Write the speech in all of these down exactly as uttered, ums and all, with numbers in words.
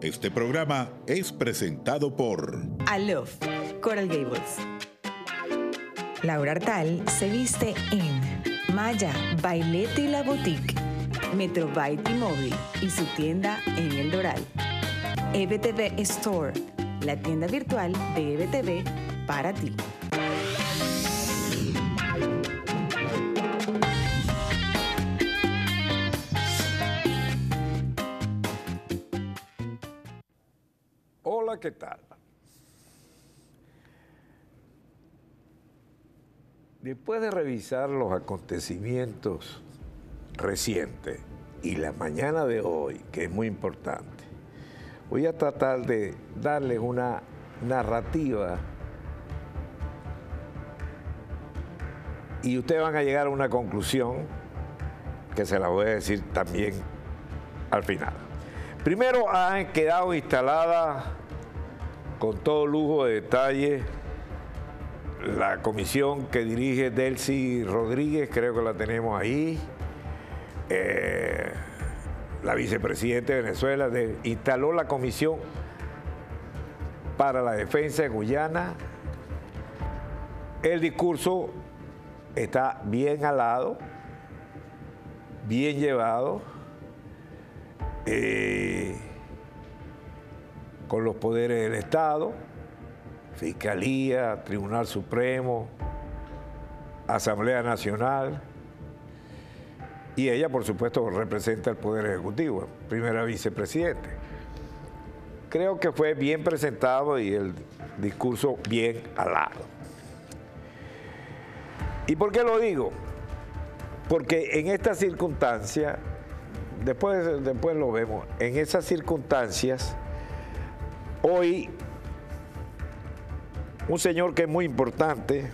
Este programa es presentado por Aloft, Coral Gables. Laura Artal se viste en Maya, Bailete y la Boutique, Metrobyte y Móvil y su tienda en El Doral. E B T V Store, la tienda virtual de E B T V para ti. Hola, ¿qué tal? Después de revisar los acontecimientos recientes y la mañana de hoy, que es muy importante, voy a tratar de darles una narrativa y ustedes van a llegar a una conclusión que se la voy a decir también al final. Primero, han quedado instaladas con todo lujo de detalle la comisión que dirige Delcy Rodríguez, creo que la tenemos ahí, eh, la vicepresidenta de Venezuela, de, instaló la comisión para la defensa de Guyana. El discurso está bien alado, bien llevado, eh, con los poderes del Estado, Fiscalía, Tribunal Supremo, Asamblea Nacional, y ella, por supuesto, representa el Poder Ejecutivo, primera vicepresidente. Creo que fue bien presentado y el discurso bien alado. ¿Y por qué lo digo? Porque en estas circunstancias, después, después lo vemos, en esas circunstancias, hoy un señor que es muy importante,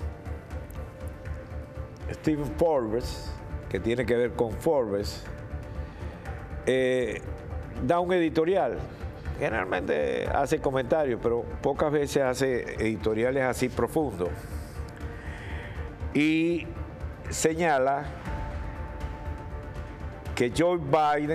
Steven Forbes, que tiene que ver con Forbes, eh, da un editorial. Generalmente hace comentarios, pero pocas veces hace editoriales así profundos. Y señala que Joe Biden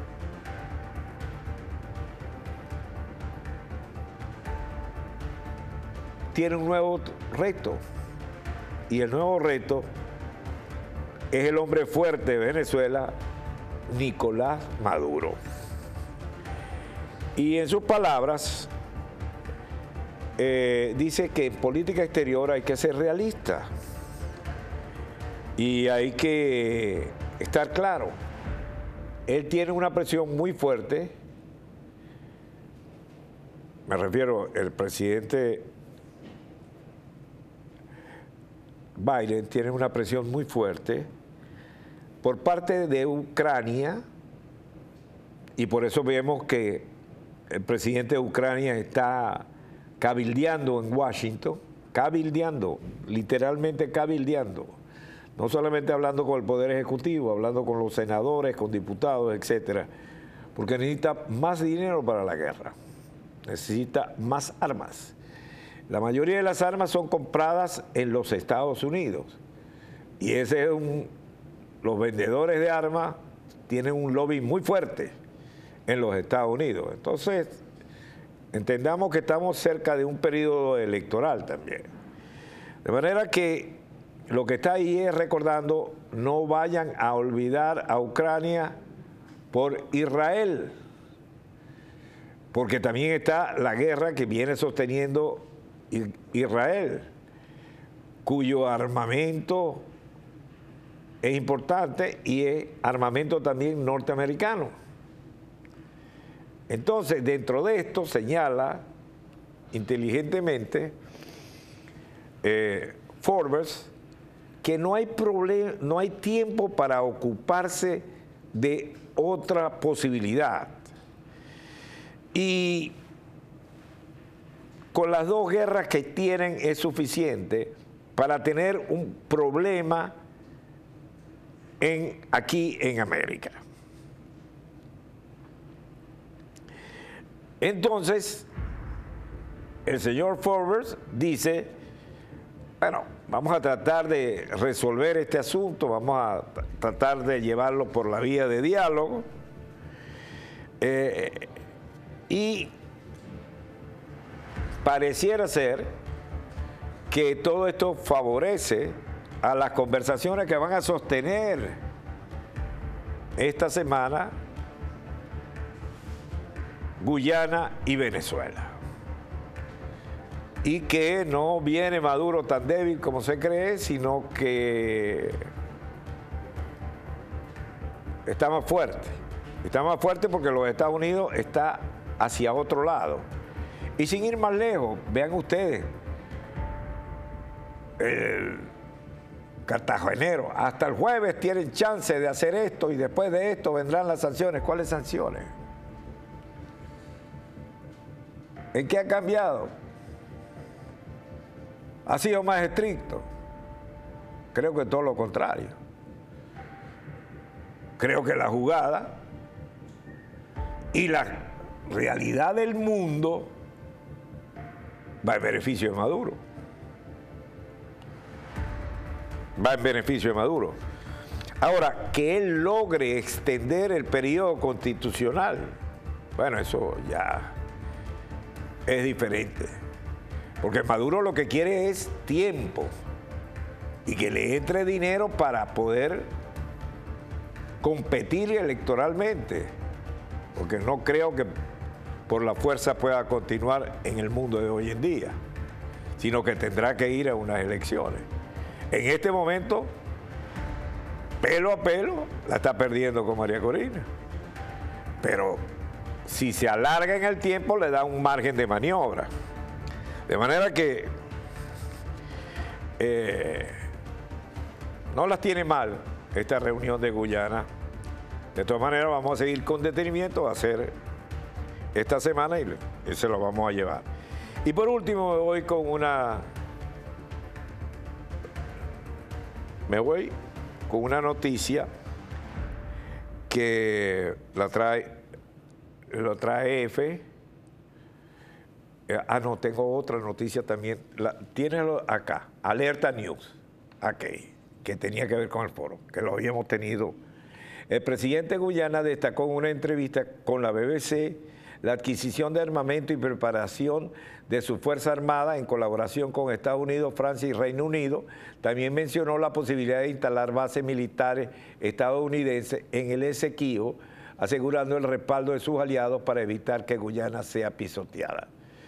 tiene un nuevo reto, y el nuevo reto es el hombre fuerte de Venezuela, Nicolás Maduro. Y en sus palabras, eh, dice que en política exterior hay que ser realista y hay que estar claro. Él tiene una presión muy fuerte, me refiero al presidente Biden tiene una presión muy fuerte por parte de Ucrania, y por eso vemos que el presidente de Ucrania está cabildeando en Washington, cabildeando, literalmente cabildeando, no solamente hablando con el Poder Ejecutivo, hablando con los senadores, con diputados, etcétera, porque necesita más dinero para la guerra, necesita más armas. La mayoría de las armas son compradas en los Estados Unidos, y ese es un, los vendedores de armas tienen un lobby muy fuerte en los Estados Unidos. Entonces, entendamos que estamos cerca de un periodo electoral también. De manera que lo que está ahí es recordando, no vayan a olvidar a Ucrania por Israel, porque también está la guerra que viene sosteniendo Israel, cuyo armamento es importante y es armamento también norteamericano. Entonces, dentro de esto señala inteligentemente eh, Forbes que no hay problema, no hay tiempo para ocuparse de otra posibilidad. Y con las dos guerras que tienen es suficiente para tener un problema en, aquí en América. Entonces, el señor Forbes dice, bueno, vamos a tratar de resolver este asunto, vamos a tratar de llevarlo por la vía de diálogo, eh, Y pareciera ser que todo esto favorece a las conversaciones que van a sostener esta semana Guyana y Venezuela. Y que no viene Maduro tan débil como se cree, sino que está más fuerte. Está más fuerte porque los Estados Unidos está hacia otro lado. Y sin ir más lejos, vean ustedes, el cartagenero, hasta el jueves tienen chance de hacer esto y después de esto vendrán las sanciones. ¿Cuáles sanciones? ¿En qué ha cambiado? ¿Ha sido más estricto? Creo que todo lo contrario. Creo que la jugada y la realidad del mundo va en beneficio de Maduro. Va en beneficio de Maduro. Ahora, que él logre extender el periodo constitucional, bueno, eso ya es diferente. Porque Maduro lo que quiere es tiempo y que le entre dinero para poder competir electoralmente. Porque no creo que por la fuerza pueda continuar en el mundo de hoy en día, sino que tendrá que ir a unas elecciones. En este momento, pelo a pelo, la está perdiendo con María Corina. Pero si se alarga en el tiempo, le da un margen de maniobra. De manera que eh, no las tiene mal esta reunión de Guyana. De todas maneras, vamos a seguir con detenimiento a hacer esta semana y, y se lo vamos a llevar. Y por último, me voy con una... Me voy con una noticia que la trae, lo trae F. Ah, no, tengo otra noticia también. La, tienes acá, Alerta News, aquí, que tenía que ver con el foro, que lo habíamos tenido. El presidente de Guyana destacó en una entrevista con la B B C la adquisición de armamento y preparación de su Fuerza Armada en colaboración con Estados Unidos, Francia y Reino Unido. También mencionó la posibilidad de instalar bases militares estadounidenses en el Esequibo, asegurando el respaldo de sus aliados para evitar que Guyana sea pisoteada.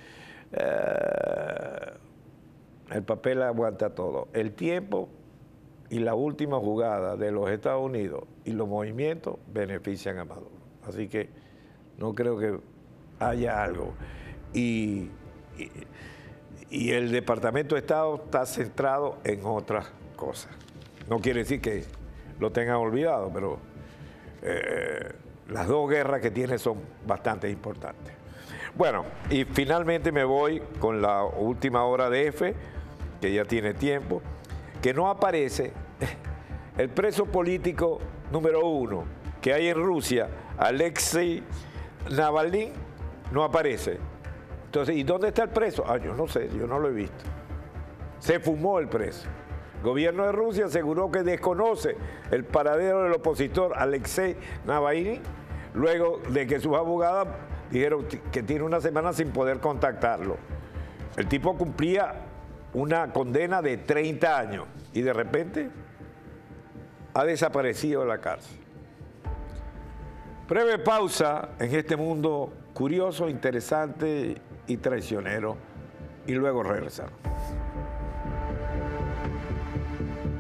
Uh, el papel aguanta todo. El tiempo y la última jugada de los Estados Unidos y los movimientos benefician a Maduro. Así que no creo que haya algo. Y, y, y el Departamento de Estado está centrado en otras cosas. No quiere decir que lo tengan olvidado, pero eh, las dos guerras que tiene son bastante importantes. Bueno, y finalmente me voy con la última hora de F, que ya tiene tiempo, que no aparece el preso político número uno que hay en Rusia, Alexei Navalny, no aparece. Entonces, ¿y dónde está el preso? Ah, yo no sé, yo no lo he visto. Se fumó el preso. El gobierno de Rusia aseguró que desconoce el paradero del opositor Alexei Navalny, luego de que sus abogadas dijeron que tiene una semana sin poder contactarlo. El tipo cumplía una condena de treinta años y de repente ha desaparecido de la cárcel. Breve pausa en este mundo curioso, interesante y traicionero y luego regresamos.